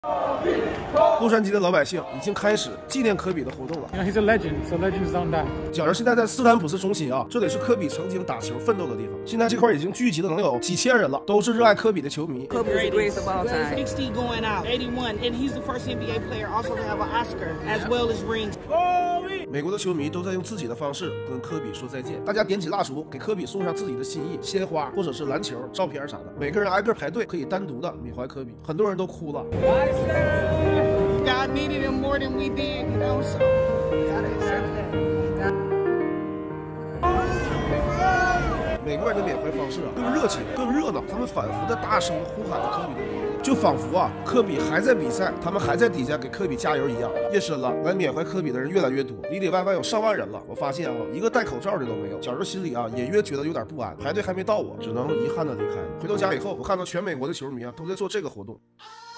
洛杉矶的老百姓已经开始纪念科比的活动了。 He's a legend, so legends don't die. 假如现在在斯坦普斯中心啊，这里是科比曾经打球奋斗的地方。现在这块已经聚集了能有几千人了，都是热爱科比的球迷。 Kobe is the greatest of all time. 60 going out, 81, and he's the first NBA player also to have an Oscar as well as rings. 美国的球迷都在用自己的方式跟科比说再见，大家点起蜡烛，给科比送上自己的心意，鲜花或者是篮球、照片啥的，每个人挨个排队，可以单独的缅怀科比。很多人都哭了。 God needed him more than we did, you know, so gotta accept that. 美国人的缅怀方式啊，更热情、更热闹，他们反复的大声地呼喊着科比的名字，就仿佛啊，科比还在比赛，他们还在底下给科比加油一样。夜深了，来缅怀科比的人越来越多，里里外外有上万人了。我发现啊，一个戴口罩的都没有，觉着心里啊也越觉得有点不安。排队还没到我，只能遗憾的离开了。回到家以后，我看到全美国的球迷啊都在做这个活动。